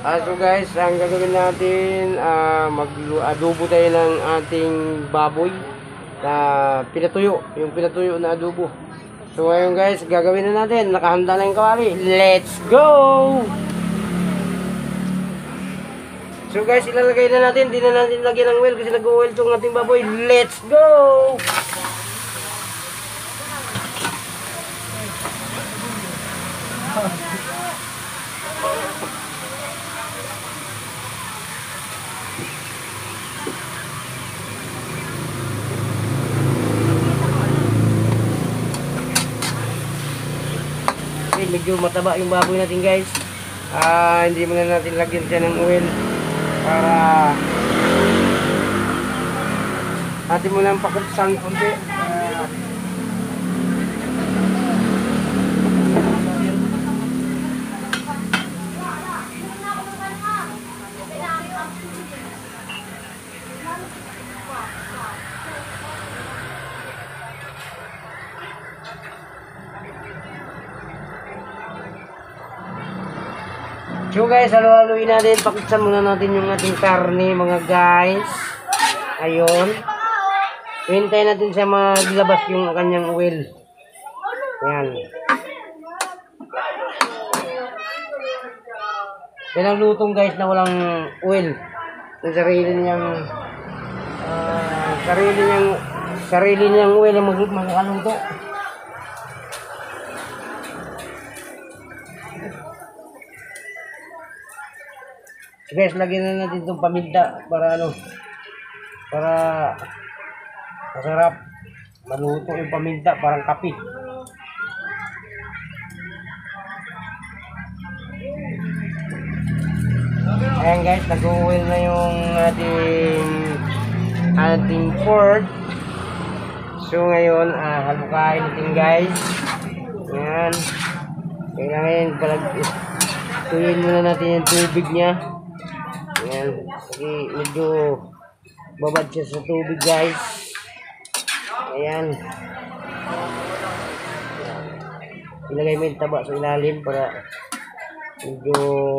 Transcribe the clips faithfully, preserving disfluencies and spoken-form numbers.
Ah, so guys, ang gagawin natin, ah, mag-adobo tayo ng ating baboy na pinatuyo, yung pinatuyo na adobo. So ngayon guys, gagawin na natin, nakahanda na yung kawali. Let's go! So guys, ilalagay na natin, hindi na natin lagyan ng oil kasi nag-oil itong ating baboy. Let's go! Okay, medyo mataba yung baboy natin guys. Ah, hindi muna natin lagyan siya ng oil para atin muna ang pakutsan konti. Uh, So guys, halo-haloin natin, pakitsan muna natin yung ating karne mga guys. Ayun. Hintayin natin siya maglabas yung kanyang oil. Ayan. Yan ang lutong guys na walang oil. Yung sarili niyang uh, sarili niyang sarili niyang oil ang mag magkaluto. Guys, lagyan na natin itong paminta para ano, para masarap. Maluto yung paminta, parang kape. Ayan guys, nag-oil na yung ating ating pork. So ngayon, ah, halukain natin guys. Ayan. Kailangan palag tuyin muna natin yung tubig niya. Ayan, kasi medyo babad siya sa tubig guys. Ayan. Ilagay mo yung taba sa ilalim para medyo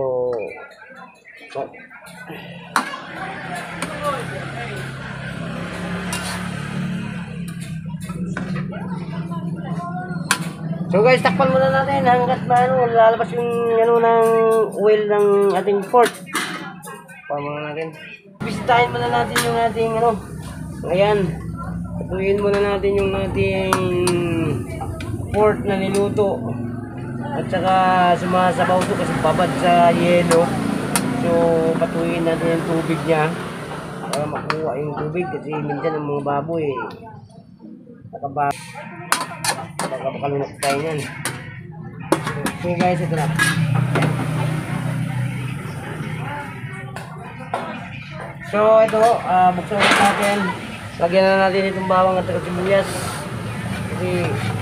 so guys, takpan muna natin hanggat maano lalabas yung ano ng oil ng ating pork. Pamana natin. Bisitahin muna natin yung ating ano. Ayan. Patuyin muna natin yung ating pork na niluto. At saka sumasabaw to kasi babad sa yelo. So patuyin natin yung tubig niya para makuha yung tubig kasi minsan ang mga baboy eh, nakaba baka makalunok tayo yan. So guys, ito na. So ito, uh, buksan natin. Lagyan na natin itong bawang at sibuyas. Kasi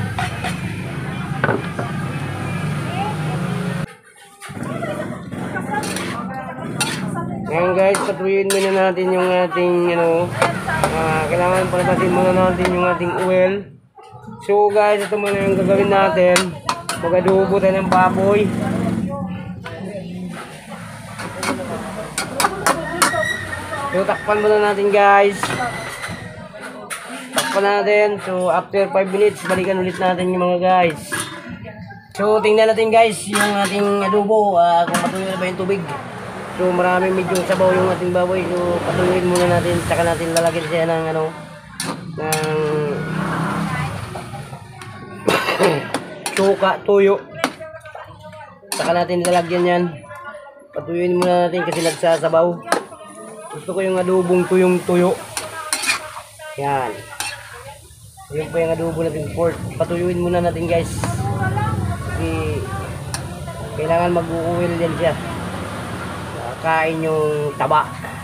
ngayon guys, patuyin muna natin yung ating ano, uh, kailangan palabasin muna natin yung ating oil. So guys, ito muna yung gagawin natin. Mag-adobo tayo ng baboy. So takpan muna natin guys. Takpan natin. So after five minutes, balikan ulit natin yung mga guys. So tingnan natin guys yung ating adobo, uh, kung patuloy na ba yung tubig. So marami medyo sabaw yung ating baboy. So patuloyin muna natin, saka natin lalagyan siya ng ano, ng suka, tuyo. Saka natin lalagyan yan. Patuloyin muna natin kasi nagsasabaw. Gusto ko yung adobong tuyong tuyo. Yan. Yun po yung adobo natin pork. Patuyuin muna natin guys. Kasi kailangan mag-uwil yan siya. Kain yung taba.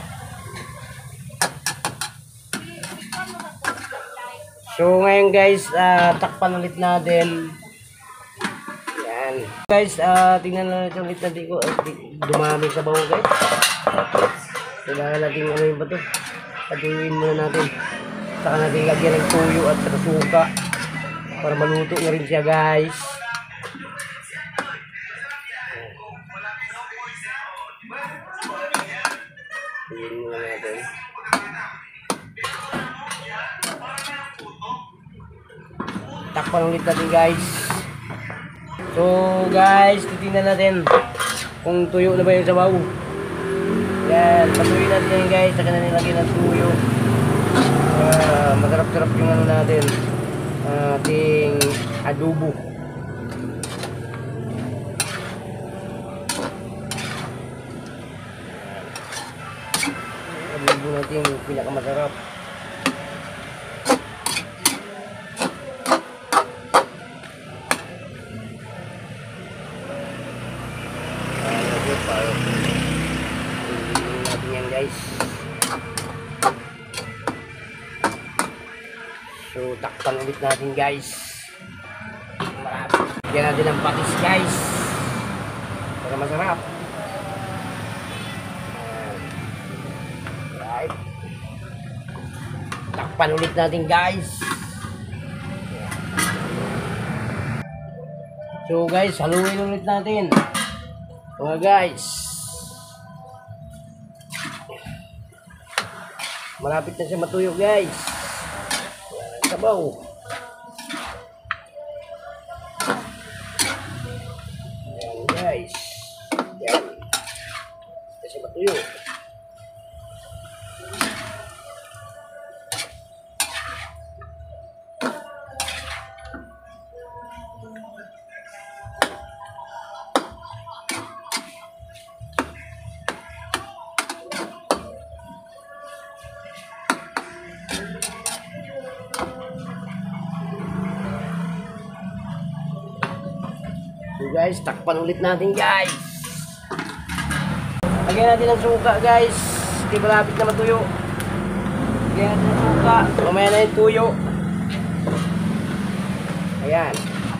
So ngayon guys, uh, takpan ulit natin. Yan. Guys, uh, tingnan natin ulit natin ko. Uh, dumami sa bawo guys. Kailangan natin ano yung bato. Patuyuin muna natin. Saka natin lagyan ng tuyo at saka suka para maluto na rin siya guys. takpan ulit natin guys. So guys, titingnan natin kung tuyo na ba yung sabaw. Yan, patuloy natin yan guys. Saka na nilagyan ng tuyo. Uh, masarap-sarap yung ano natin, uh, ating adobo. Adobo natin yung pinakamasarap. Guys, so takpan ulit natin guys. Lagyan natin ng patis guys para masarap. Right, takpan ulit natin guys. So guys, haluin ulit natin mga guys. Malapit na siya matuyo guys. Wala nang sabaw. Ayan guys. Ayan. Na siya matuyo. So guys, takpan ulit natin guys. Lagyan natin ng suka guys. Hindi malapit na matuyo. Lagyan natin ng suka. Mamaya na yung tuyo. Ayan.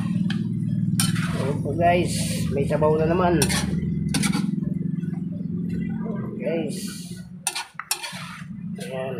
So guys, may sabaw na naman. Guys. Ayan.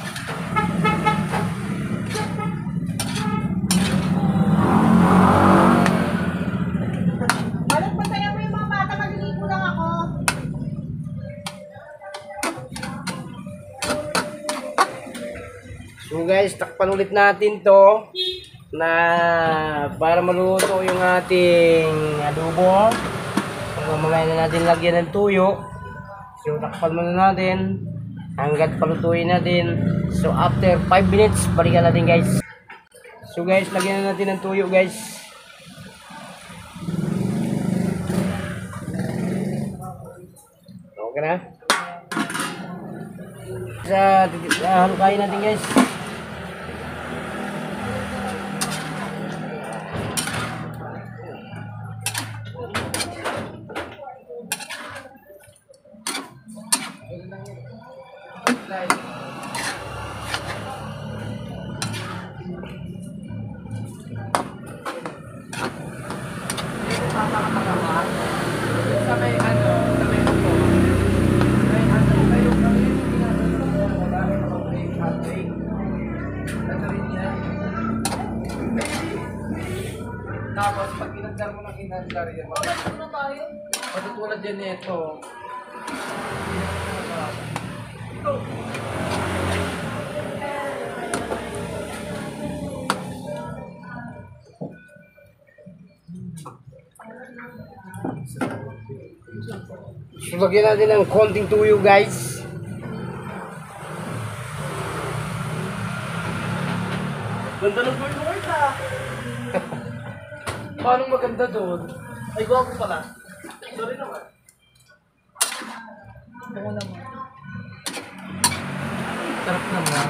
So guys, takpan ulit natin to na para maluto yung ating adobo. So mamaya na natin lagyan ng tuyo. So takpan muna natin hanggat palutuin natin. So after five minutes, balikan natin guys. So guys, lagyan na natin ng tuyo guys. Okay na? Sa uh, halukayin natin guys. Tapos pag pinagdar mo ng inhandar yan, matutulad yan nito. So lagyan natin ng konting tuyo guys. Ganda ng boy boy ka. Paano maganda doon? Ay, gwapo pala. Sorry naman. Ako naman. Sarap naman.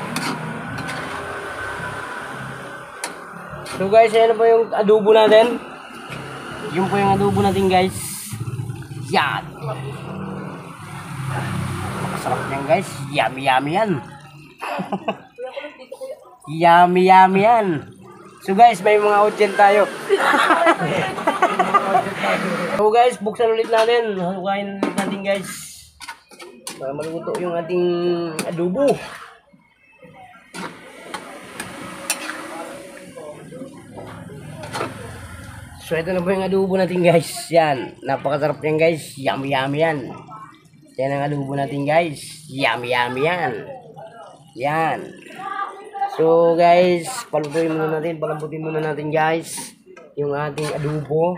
So guys, ayan na po yung adobo natin. Yun po yung adobo natin guys. Yan. Masarap yan guys. Yummy yummy yan. Yummy yummy yan. So guys, may mga audience tayo. So guys, buksan ulit natin. Halukayin ulit natin guys. Para maluto yung ating adobo. So ito na po yung adobo natin guys. Yan. Napakasarap yan guys. Yummy yummy yan. Yan ang adobo natin guys. Yummy yummy yan. Yan. So guys, palutuin muna natin, palambutin muna natin guys yung ating adobo.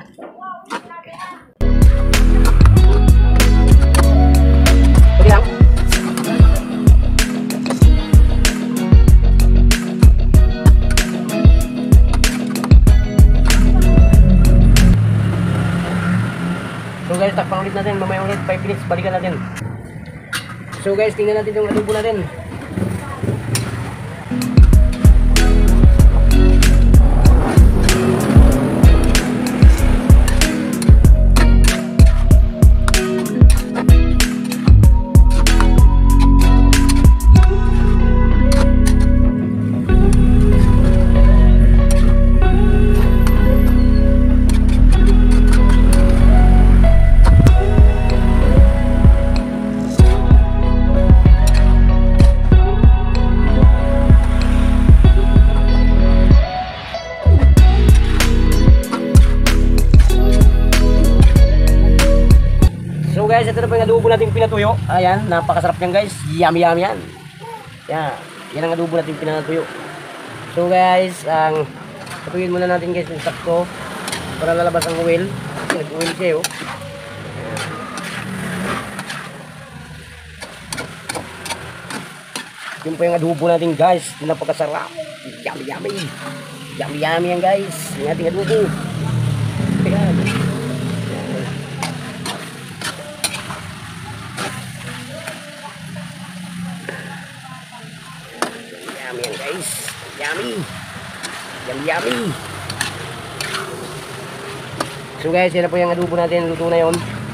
Okay lang. So guys, takpan ulit natin, mamaya ulit five minutes, balikan natin. So guys, tingnan natin yung adobo natin. So guys, ito na po yung adobo natin pinatuyo. Ayan, napakasarap yan guys. Yummy yummy yan. Yan, yan ang adobo natin pinatuyo. So guys, ang patuyin muna natin guys yung sakto para lalabas ang oil. Nag-oil siya oh. Yun po yung adobo natin guys. Napakasarap. Yummy yummy. Yummy yummy yan guys. Yung ating adobo. Ayan. Yummy yan guys. Yummy. Yummy yummy. So guys, yan na po yung adobo natin. Luto na yun.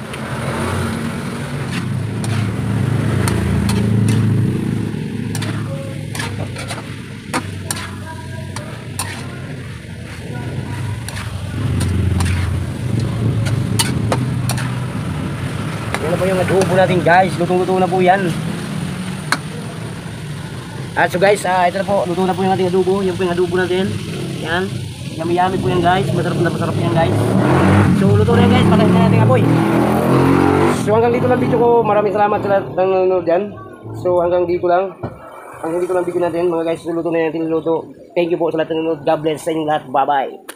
Yan na po yung adobo natin guys. Lutong-luto na po yan. Ah, so guys, ah, ito na po, luto na po yung ating adobo. Yan po yung adobo natin. Yan. Yummy-yummy po yan guys. Masarap na masarap yan guys. So luto na yan guys. Patayin na natin apoy. So hanggang dito lang video ko. Maraming salamat sa lahat ng nanonood dyan. So hanggang dito lang. Hanggang dito lang video natin mga guys. So luto na natin luto. Thank you po sa lahat ng nanonood. God bless sa inyong lahat. Bye bye.